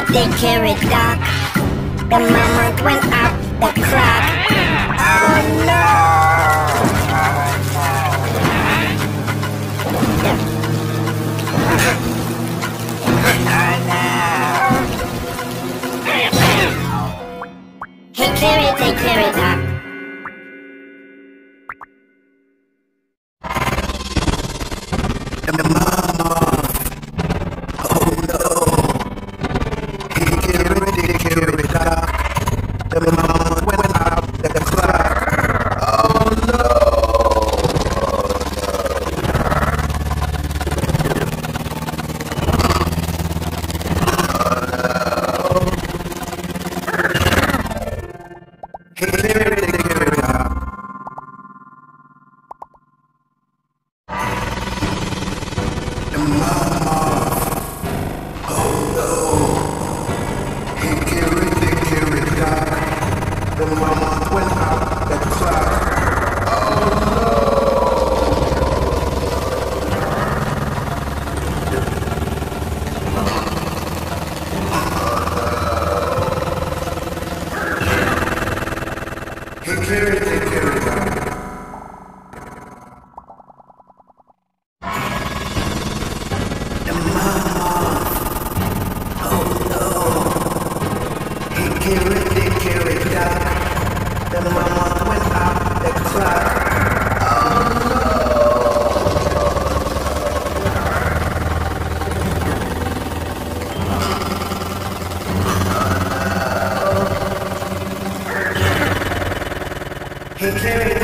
they carried Doc. The mammoth went up the clock. Oh no! They carried Doc. The mammoth. Oh no. He carried Doc. The mammoth went up the clock. Oh no. He carried Doc. The mammoth. Oh no. He carried Doc. The mammoth went up the clock. Oh no. He carried Doc. The mammoth. Oh no. He carried Doc. The mammoth went up the clock. Oh no. He carried